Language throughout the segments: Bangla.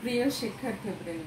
প্রিয় শিক্ষার্থীবৃন্দ,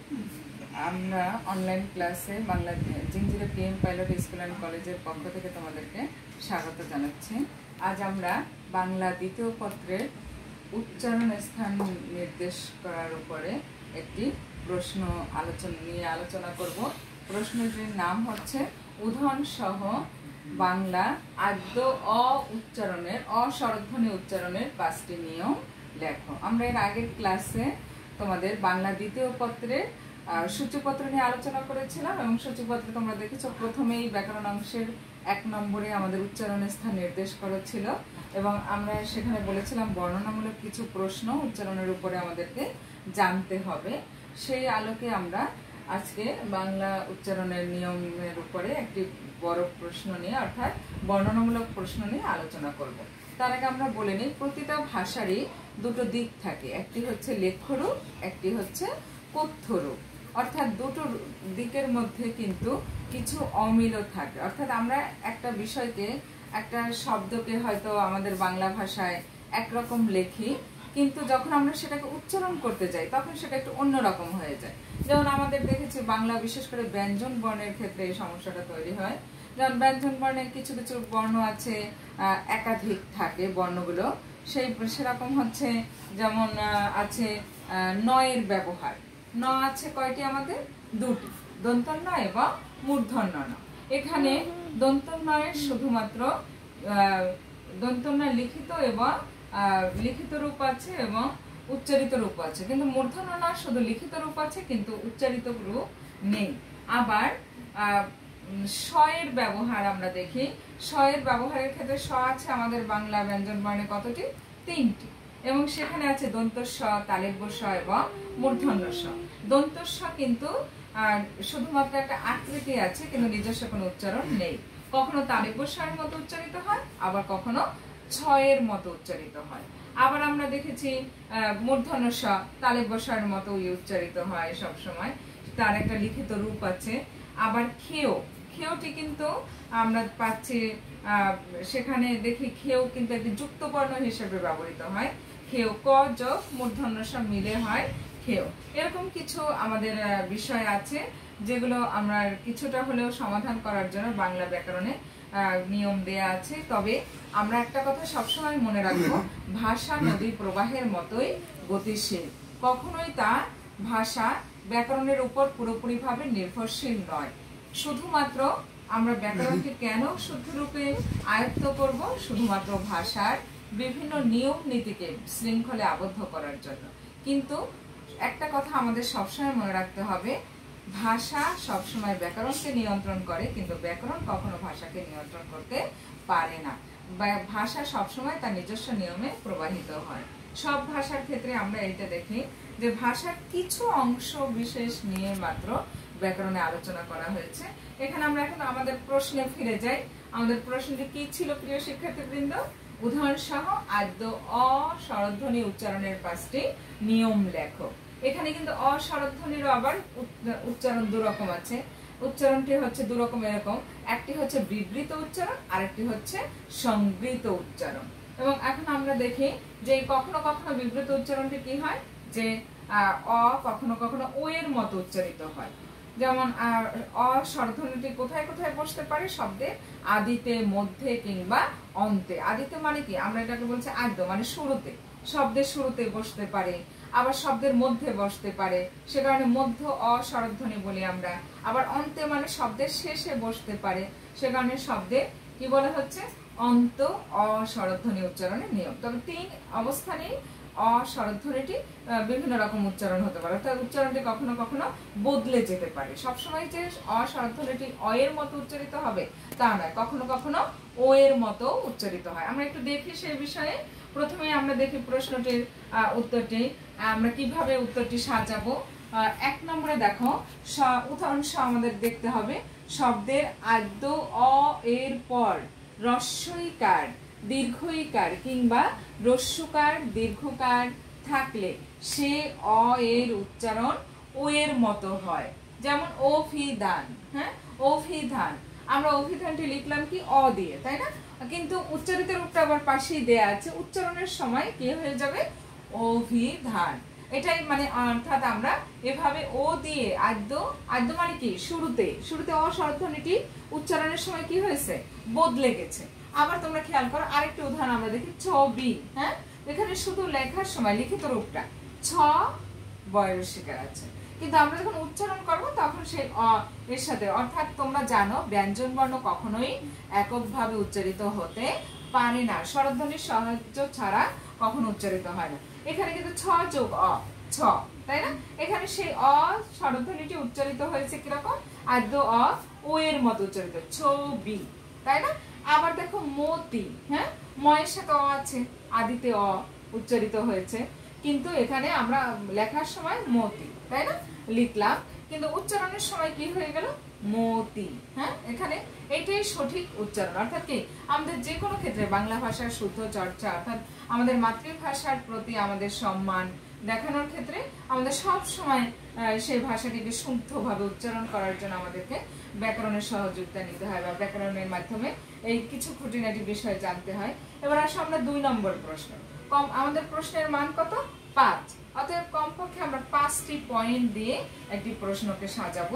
আমরা অনলাইন ক্লাসে Bangla Jinjira PM pilot school and কলেজের পক্ষ থেকে তোমাদেরকে স্বাগত জানাচ্ছি। আজ আমরা বাংলা দ্বিতীয় পত্রের উচ্চারণ স্থান নির্দেশ করার উপরে একটি প্রশ্ন আলোচনা করব। প্রশ্নটির নাম হচ্ছে উদাহরণ সহ বাংলা আদ্য উচ্চারণের অস্বরধ্বনি উচ্চারণের 5টি নিয়ম লেখো। আমরা এর আগের ক্লাসে তোমাদের বাংলা দ্বিতীয় পত্রের সূচিপত্র নিয়ে আলোচনা করেছিলাম এবং সূচিপত্রে তোমরা দেখেছো প্রথমেই ব্যাকরণ অংশের 1 নম্বরে আমাদের উচ্চারণের স্থান নির্দেশ করা ছিল এবং আমরা সেখানে বলেছিলাম বর্ণনামূলক কিছু প্রশ্ন উচ্চারণের উপরে আমাদেরকে জানতে হবে। সেই আলোকে আমরা আজকে বাংলা উচ্চারণের নিয়মের উপরে একটি বড় প্রশ্ন নিয়ে অর্থাৎ বর্ণনামূলক প্রশ্ন নিয়ে আলোচনা করব। তার আগে আমরা বলে নিই, প্রতিটা ভাষারই দুটো দিক থাকে, একটি হচ্ছে লেখ্যরূপ, একটি হচ্ছে কথ্যরূপ। অর্থাৎ দুটো দিকের মধ্যে কিন্তু কিছু অমিলও থাকে। অর্থাৎ আমরা একটা বিষয়কে, একটা শব্দকে হয়তো আমাদের বাংলা ভাষায় একরকম লেখি, কিন্তু যখন আমরা সেটাকে উচ্চারণ করতে যাই তখন সেটা একটু অন্যরকম হয়ে যায়। যেমন আমাদের দেখেছি বাংলা বিশেষ করে ব্যঞ্জন বর্ণের ক্ষেত্রে এই সমস্যাটা তৈরি হয়। যেমন ব্যঞ্জন বর্ণের কিছু কিছু বর্ণ আছে একাধিক থাকে বর্ণগুলো, সেরকম হচ্ছে যেমন আছে নয়ের ব্যবহার। ন আছে কয়টি? আমাদের দুটি, দন্তন্য এবং মূর্ধন্য ন। এখানে দন্তন্য শুধুমাত্র দন্তন্য লিখিত এবং লিখিত রূপ আছে এবং উচ্চারিত রূপ আছে, কিন্তু মূর্ধন্য ন শুধু লিখিত রূপ আছে কিন্তু উচ্চারিত রূপ নেই। আবার স-এর ব্যবহার আমরা দেখি, স-এর ব্যবহারের ক্ষেত্রে স আছে আমাদের বাংলা ব্যঞ্জন বর্ণে কতটি? 3টি, এবং সেখানে আছে দন্ত স, তালব্য স এবং মূর্ধন্য স। দন্ত স কিন্তু শুধুমাত্র একটা আকৃতি আছে কিন্তু নিজস্ব কোনো উচ্চারণ নেই। কখনো তালব্য স এর মতো উচ্চারিত হয়, আবার কখনো ছয়ের মতো উচ্চারিত হয়। আবার আমরা দেখেছি মূর্ধন্য স তালব্য স এর মতো উচ্চারিত হয় সব সময়, তার একটা লিখিত রূপ আছে। আবার খেও, খেওটি কিন্তু আমরা পাচ্ছি সেখানে দেখি খেও কিন্তু একটি যুক্ত বর্ণ হিসেবে ব্যবহৃত হয়। খেও ক যোগ মূর্ধন্য স মিলে হয় খেও। এরকম কিছু আমাদের বিষয় আছে যেগুলো আমরা কিছুটা হলেও সমাধান করার জন্য বাংলা ব্যাকরণে নিয়ম দেয়া আছে। তবে আমরা একটা কথা সবসময় মনে রাখবো, ভাষা নদীর প্রবাহের মতোই গতিশীল। কখনোই তা ভাষা ব্যাকরণের উপর পুরোপুরিভাবে নির্ভরশীল নয়। শুধুমাত্র আমরা ব্যাকরণকে কেন শুদ্ধ রূপে আয়ত্ত করব? শুধুমাত্র ভাষার বিভিন্ন নিয়ম নীতিকে শৃঙ্খলে আবদ্ধ করার জন্য। কিন্তু একটা কথা আমাদের সবসময় মনে রাখতে হবে, ভাষা সবসময় ব্যাকরণকে নিয়ন্ত্রণ করে কিন্তু ব্যাকরণ কখনো ভাষাকে নিয়ন্ত্রণ করতে পারে না। ভাষা সবসময় তার নিজস্ব নিয়মে প্রবাহিত হয়। সব ভাষার ক্ষেত্রে আমরা এটা দেখি যে ভাষার কিছু অংশ বিশেষ নিয়ে মাত্র ব্যাকরণে আলোচনা করা হয়েছে। এখানে আমরা এখন আমাদের প্রশ্নে ফিরে যাই। আমাদের প্রশ্নটি কি ছিল প্রিয় শিক্ষার্থীবৃন্দ? উদাহরণ সহ আদ্য অস্বরধ্বনি উচ্চারণের 5টি নিয়ম লেখো। এখানে কিন্তু অস্বরধ্বনিরও আবার উচ্চারণ দুরকম আছে। উচ্চারণটি হচ্ছে দুরকম, এরকম একটি হচ্ছে বিবৃত উচ্চারণ, আরেকটি হচ্ছে সংবৃত উচ্চারণ। এবং এখন আমরা দেখি যে কখনো কখনো বিবৃত উচ্চারণটি কি হয়, যে কখনো কখনো ও এর মতো উচ্চারিত হয়। যেমন অস্বরধ্বনিটি কোথায় কোথায় বসতে পারে? শব্দে আদিতে, মধ্যে কিংবা অন্তে। আদিতে মানে কি? আমরা এটাকে বলছি আদ্য, মানে শুরুতে, শব্দের শুরুতে বসতে পারে, আবার শব্দের মধ্যে বসতে পারে, সে কারণে মধ্য অস্বরধ্বনি বলি আমরা। আবার অন্তে মানে শব্দের শেষে বসতে পারে, সে কারণে শব্দে কি বলা হচ্ছে? অন্ত অস্বরধ্বনি উচ্চারণের নিয়ম। তবে 3 অবস্থানেই অস্বরধ্বনিটি বিভিন্ন রকম উচ্চারণ হতে পারে, অর্থাৎ উচ্চারণটি কখনো কখনো বদলে যেতে পারে। সবসময় যে অস্বরধ্বনিটি অ এর মতো উচ্চারিত হবে তা নয়, কখনো কখনো ও এর মতো উচ্চারিত হয়। আমরা একটু দেখি সেই বিষয়ে। প্রথমে আমরা দেখি প্রশ্নটির উত্তরটি, আমরা কিভাবে উত্তরটি সাজাবো। 1 নম্বরে দেখো, উদাহরণ আমাদের দেখতে হবে, শব্দের আদ্য অ এর পর হ্রস্বইকার, দীর্ঘইকার কিংবা হ্রস্বকার, দীর্ঘকার থাকলে সে অ এর উচ্চারণ ও এর মতো হয়। যেমন অভিধান, হ্যাঁ, অভিধান। আমরা অভিধানটি লিখলাম কি? অ দিয়ে, তাই না? কিন্তু উচ্চারিত রূপটা আবার পাশেই দেয়া আছে, উচ্চারণের সময় কি হয়ে যাবে? অভিধান। এটাই মানে অর্থাৎ আমরা এভাবে ও দিয়ে আদ্য, আদ্য মানে কি শুরুতে, শুরুতে অ স্বরধ্বনিটি উচ্চারণের সময় কি হয়েছে, বদলে গেছে। আবার তোমরা খেয়াল করো আরেকটি উদাহরণ আমরা দেখি, ছবি। হ্যাঁ, এখানে শুধু লেখার সময় লিখিত রূপটা ছ বয়ের শিকার আছে, কিন্তু আমরা যখন উচ্চারণ করব তখন সেই অ এর সাথে, অর্থাৎ তোমরা জানো ব্যঞ্জন বর্ণ কখনোই এককভাবে উচ্চারিত হতে পারে না, স্বরধ্বনির সাহায্য ছাড়া কখনো উচ্চারিত হয় না। এখানে কিন্তু ছ যোগ অ, ছ, তাই না? এখানে সেই অ স্বরধ্বনিটি উচ্চারিত হয়েছে কিরকম, আদ্য অ ও এর মতো উচ্চারিত, ছবি, তাই না? আবার দেখো মতি। হ্যাঁ, ময়ের সাথে অ আছে, আদিতে অ উচ্চারিত হয়েছে, কিন্তু এখানে আমরা লেখার সময় মতি, তাই না, লিখলাম, কিন্তু উচ্চারণের সময় কি হয়ে গেল, মতি। হ্যাঁ, এখানে এটাই সঠিক উচ্চারণ। অর্থাৎ কি আমাদের যে কোনো ক্ষেত্রে বাংলা ভাষার শুদ্ধ চর্চা, অর্থাৎ আমাদের মাতৃভাষার প্রতি আমাদের সম্মান দেখানোর ক্ষেত্রে আমাদের সব সময় সেই ভাষাটিকে শুদ্ধভাবে উচ্চারণ করার জন্য আমাদেরকে ব্যাকরণের সহযোগিতা নিতে হয়, বা ব্যাকরণের মাধ্যমে এই কিছু খুঁটিনাটি বিষয় জানতে হয়। এবার আসো আমরা 2 নম্বর প্রশ্ন। কম আমাদের প্রশ্নের মান কত, 5। অতএব কমপক্ষে আমরা 5টি পয়েন্ট দিয়ে একটি প্রশ্নকে সাজাবো।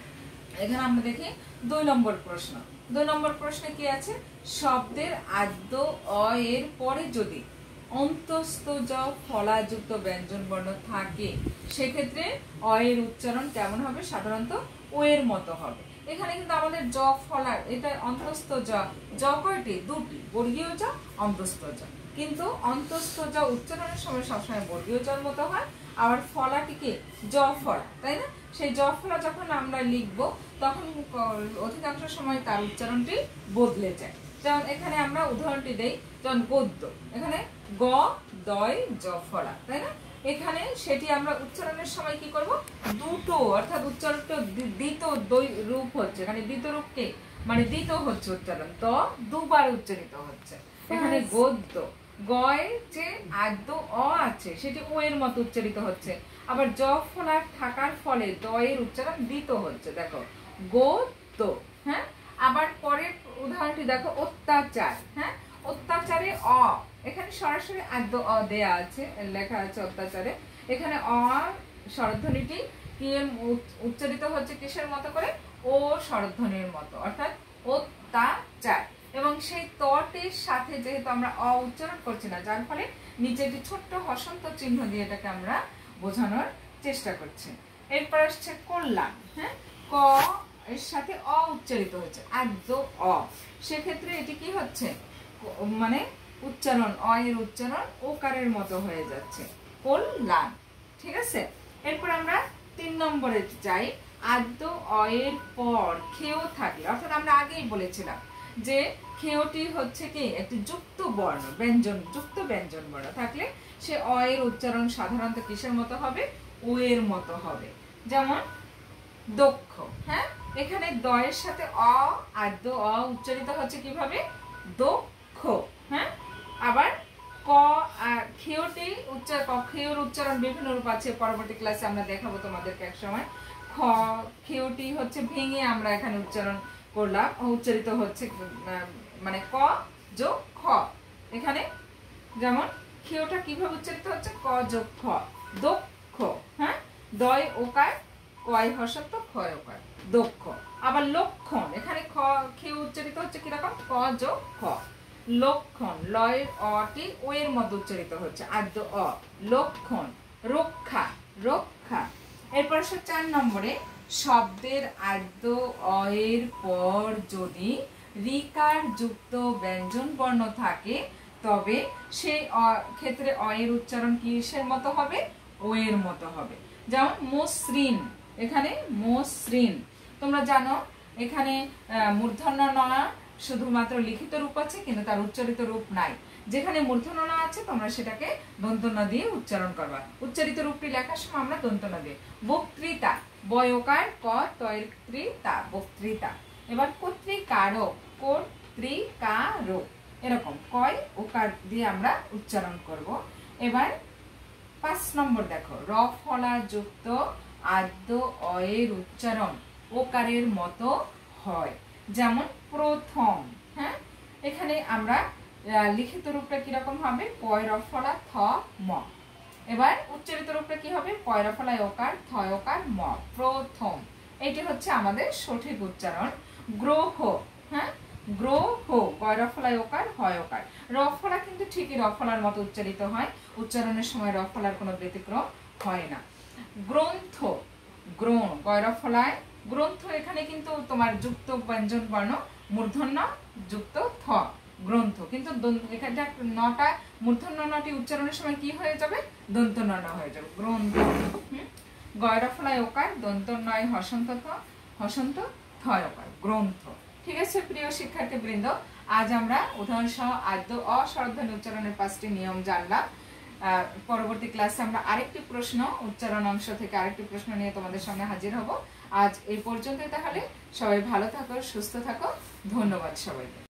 এখানে আমরা দেখি 2 নম্বর প্রশ্ন। 2 নম্বর প্রশ্নে কি আছে, শব্দের আদ্য অ এর পরে যদি অন্তস্থ জ ফলাযুক্ত ব্যঞ্জন বর্ণ থাকে সেক্ষেত্রে অ এর উচ্চারণ কেমন হবে, সাধারণত ও এর মতো হবে। এখানে কিন্তু আমাদের জ ফলা, এটা অন্তস্থ জ কয়টি, 2টি, বর্গীয় জ, অন্তস্থ জ, কিন্তু অন্তস্থ জ উচ্চারণের সময় সবসময় বর্গীয় জর মতো হয়, আবার ফলাটিকে জ ফলা, তাই না? সেই জ ফলা যখন আমরা লিখবো তখন অধিকাংশ সময় তার উচ্চারণটি বদলে যায়। যেমন এখানে আমরা উদাহরণটি দেই, যেমন গদ্য, এখানে গ দয় জ ফলা, তাই না? এখানে সেটি আমরা উচ্চারণের সময় কি করব, দুটো, অর্থাৎ উচ্চারণটা দ্বিত রূপ হচ্ছে, এখানে দ্বিত রূপকে মানে দ্বিত হচ্ছে উচ্চারণ, ত দুবার উচ্চারিত হচ্ছে। এখানে গদ্য, গয় যে আদ্য অ আছে সেটি ও এর মতো উচ্চারিত হচ্ছে, আবার জ ফলার থাকার ফলে দ এর উচ্চারণ দ্বিত হচ্ছে, দেখো গদ্য। হ্যাঁ, আবার পরের উদাহরণটি দেখো, অত্যাচার। হ্যাঁ, অত্যাচারে অ, এখানে সরাসরি আদ্য অ দেয়া আছে, লেখা আছে অত্যাচারে, এখানে অ স্বরধ্বনিটি কি উচ্চারিত হচ্ছে কিসের মতো করে, ও স্বরধ্বনির মতো, অর্থাৎ অত্যাচার। এবং সেই তটির সাথে যেহেতু আমরা অ উচ্চারণ করছি না, যার ফলে নিচে একটি ছোট্ট হসন্ত চিহ্ন দিয়ে এটাকে আমরা বোঝানোর চেষ্টা করছি। এরপর আসছে কল্যাণ। হ্যাঁ, ক এর সাথে অ উচ্চারিত হচ্ছে, আদ্য অ, সেক্ষেত্রে এটি কি হচ্ছে, মানে উচ্চারণ, অ এর উচ্চারণ ওকারের মতো হয়ে যাচ্ছে, কল্যাণ। ঠিক আছে, এরপর আমরা 3 নম্বরে যাই, আদ্য অ এর পর খেয় থাকলে, অর্থাৎ আমরা আগেই বলেছিলাম যে খেয়টি হচ্ছে কি একটি যুক্ত বর্ণ, ব্যঞ্জন যুক্ত ব্যঞ্জন বর্ণ থাকলে সে অ এর উচ্চারণ সাধারণত কিসের মতো হবে, ও এর মতো হবে। যেমন দক্ষ। হ্যাঁ, এখানে দ এর সাথে অ, আদ্য অ উচ্চারিত হচ্ছে কিভাবে, দক্ষ। হ্যাঁ, আবার ক খেয়টি খেয়র উচ্চারণ বিভিন্ন রূপ আছে, পরবর্তী ক্লাসে আমরা দেখাবো তোমাদেরকে এক সময়। খেয়টি হচ্ছে ভেঙে আমরা এখানে উচ্চারণ করলাম, উচ্চারিত হচ্ছে মানে ক যোগ খ। এখানে যেমন খেয়টা কিভাবে উচ্চারিত হচ্ছে, ক যোগ খ, দক্ষ। হ্যাঁ, দয় ওকার, কয় হসন্ত, ক্ষয় ওকার, দক্ষ। আবার লক্ষণ, এখানে খেয় উচ্চারিত হচ্ছে কিরকম, ক যোগ খ, লক্ষণ, লয়ের অটি ও এর মতো উচ্চারিত হচ্ছে, আদ্য অ, লক্ষণ। রক্ষা, রক্ষা। এরপর 4 নম্বরে, শব্দের আদ্য অ এর পর যদি রিকার যুক্ত ব্যঞ্জন বর্ণ থাকে তবে সেই ক্ষেত্রে অ এর উচ্চারণ কিসের মতো হবে, ও এর মতো হবে। যেমন মসৃণ, এখানে মসৃণ, তোমরা জানো এখানে মূর্ধন্য ন শুধুমাত্র লিখিত রূপ আছে, কিন্তু তার উচ্চারিত রূপ নাই। যেখানে মূর্ধন্য ন আছে তোমরা সেটাকে দন্ত ন দিয়ে উচ্চারণ করবা, উচ্চারিত রূপটি লেখার সময় আমরা দন্ত ন দিয়ে। বক্তৃতা, বয়কার ক তৃতা, বক্তৃতা। এবার কর্তৃকারক, কর্তৃকারক, এরকম কয় ওকার দিয়ে আমরা উচ্চারণ করব। এবার 5 নম্বর দেখো, র ফলা যুক্ত আদ্য অ এর উচ্চারণ ওকারের মতো হয়, যেমন প্রথম। হ্যাঁ, এখানে আমরা লিখিত রূপটা কিরকম হবে, পয় র ফলা থ ম, এবার উচ্চারিত রূপটা কি হবে? পয়রা ফলায় ওকার, থয় ওকার, ম, প্রথম। এটি হচ্ছে আমাদের সঠিক উচ্চারণ। গ্রহ, হ্যাঁ, গ্রহ, পয়রা ফলায় ওকার, হয় ওকার। র ফলা কিন্তু ঠিকই র ফলার মতো উচ্চারিত হয়, উচ্চারণের সময় র ফলার কোনো ব্যতিক্রম হয় না। গ্রন্থ, গ্রহণ, গয়রা ফলায় গ্রন্থ, এখানে কিন্তু তোমার যুক্ত ব্যঞ্জন বর্ণ মূর্ধন্য যুক্ত থ, গ্রন্থ, কিন্তু এখানে নটা মূর্ধন্য নটি উচ্চারণের সময় কি হয়ে যাবে? দন্ত ন হয়ে যাবে, গ্রন্থ। গয়রা ফলায় ওকার, দন্ত নয় হসন্ত থ, হসন্ত থয় ওকার, গ্রন্থ। ঠিক আছে প্রিয় শিক্ষার্থী বৃন্দ, আজ আমরা উদাহরণ সহ আদ্য অস্বরধ্বনি উচ্চারণের 5টি নিয়ম জানলাম। পরবর্তী ক্লাসে আমরা আরেকটি প্রশ্ন, উচ্চারণ অংশ থেকে আরেকটি প্রশ্ন নিয়ে তোমাদের সামনে হাজির হব। আজ এই পর্যন্তই, তাহলে সবাই ভালো থাকো, সুস্থ থাকো, ধন্যবাদ সবাইকে।